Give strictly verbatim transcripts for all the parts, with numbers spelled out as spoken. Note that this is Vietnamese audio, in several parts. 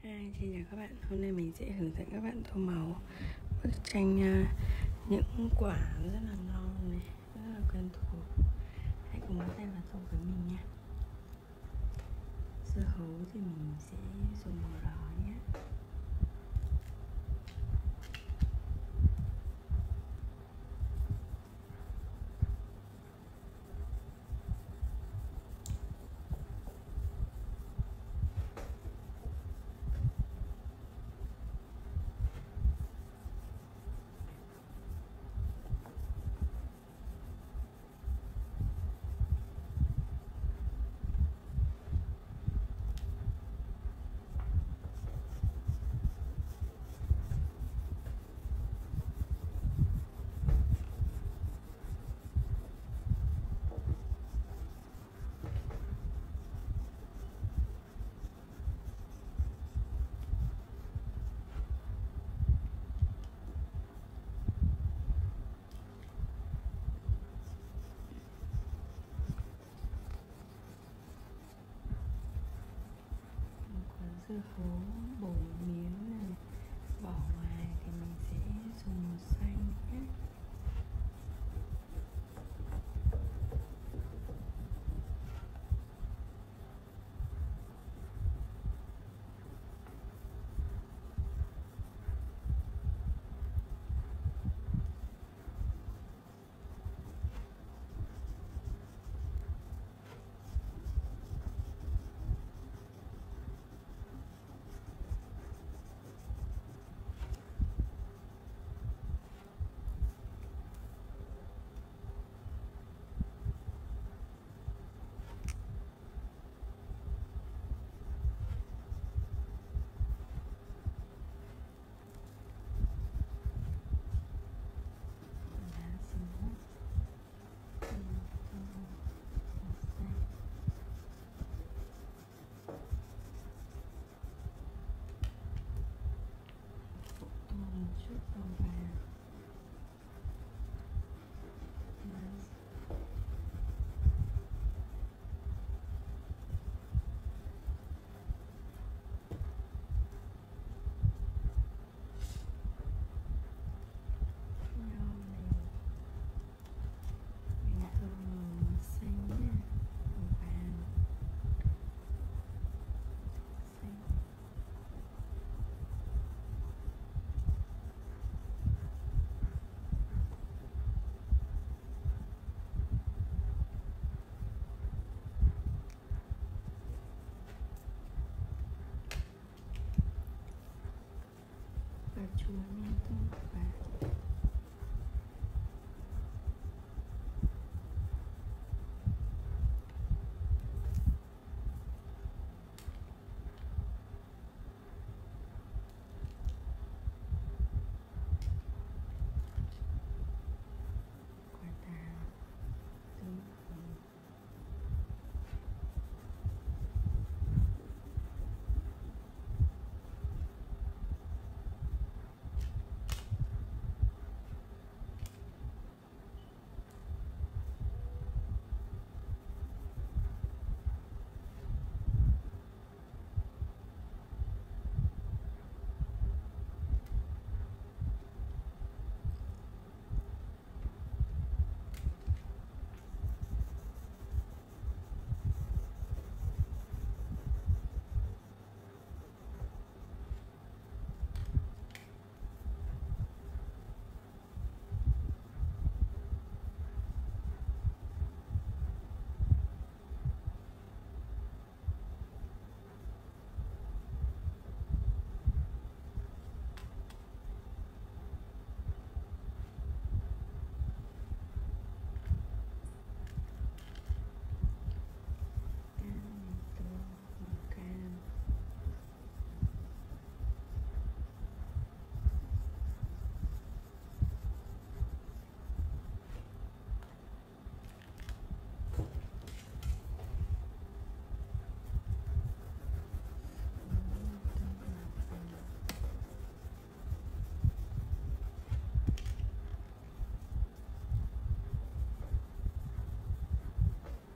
Hi, xin chào các bạn. Hôm nay mình sẽ hướng dẫn các bạn tô màu bức tranh uh, những quả rất là ngon này, rất là quen thuộc. Hãy cùng bắt tay vào tô với mình nha. Dưa hấu thì mình sẽ dùng màu đỏ nhé. Dưa hấu bổ miếng này, bỏ ngoài thì mình sẽ dùng màu xanh nhé. Chút màu vàng. Và chúa nên tô và quả táo từ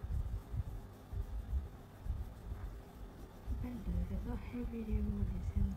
các bạn đừng theo dõi hết video để xem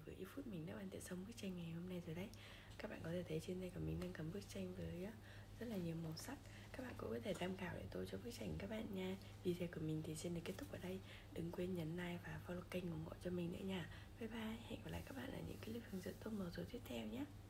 với ít phút mình đã hoàn thiện xong bức tranh ngày hôm nay rồi đấy. Các bạn có thể thấy trên tay của mình đang cầm bức tranh với rất là nhiều màu sắc. Các bạn cũng có thể tham khảo để tô cho bức tranh các bạn nha. Video của mình thì xin được kết thúc ở đây. Đừng quên nhấn like và follow kênh ủng hộ cho mình nữa nha. Bye bye, hẹn gặp lại các bạn ở những clip hướng dẫn tô màu rồi tiếp theo nhé.